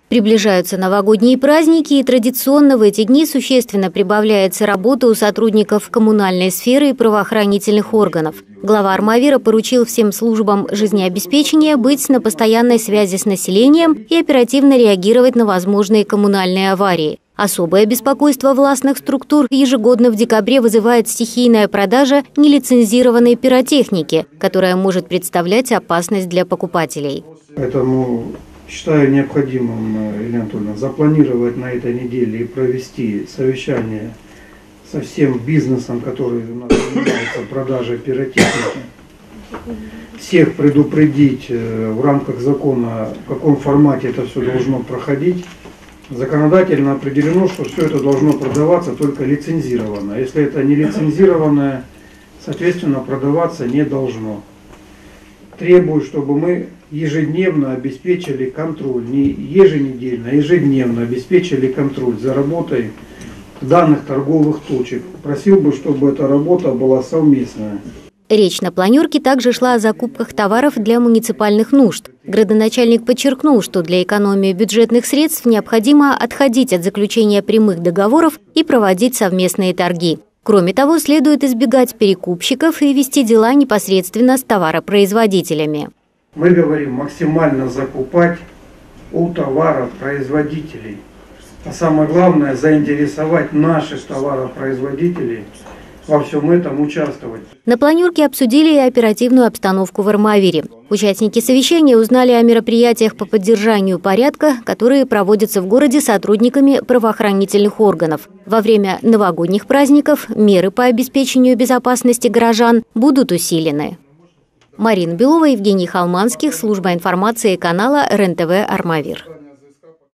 Приближаются новогодние праздники, и традиционно в эти дни существенно прибавляется работа у сотрудников коммунальной сферы и правоохранительных органов. Глава Армавира поручил всем службам жизнеобеспечения быть на постоянной связи с населением и оперативно реагировать на возможные коммунальные аварии. Особое беспокойство властных структур ежегодно в декабре вызывает стихийная продажа нелицензированной пиротехники, которая может представлять опасность для покупателей. Поэтому считаю необходимым, Елена Анатольевна, запланировать на этой неделе и провести совещание со всем бизнесом, который у нас занимается продажей пиротехники. Всех предупредить в рамках закона, в каком формате это все должно проходить. Законодательно определено, что все это должно продаваться только лицензированно. Если это не лицензированное, соответственно, продаваться не должно. Требую, чтобы мы ежедневно обеспечили контроль, не еженедельно, а ежедневно обеспечили контроль за работой данных торговых точек. Просил бы, чтобы эта работа была совместная. Речь на планерке также шла о закупках товаров для муниципальных нужд. Градоначальник подчеркнул, что для экономии бюджетных средств необходимо отходить от заключения прямых договоров и проводить совместные торги. Кроме того, следует избегать перекупщиков и вести дела непосредственно с товаропроизводителями. Мы говорим максимально закупать у товаропроизводителей. А самое главное, заинтересовать наших товаропроизводителей во всем этом участвовать. На планерке обсудили и оперативную обстановку в Армавире. Участники совещания узнали о мероприятиях по поддержанию порядка, которые проводятся в городе сотрудниками правоохранительных органов. Во время новогодних праздников меры по обеспечению безопасности горожан будут усилены. Марина Белова, Евгений Холманских, служба информации канала РЕН-ТВ «Армавир».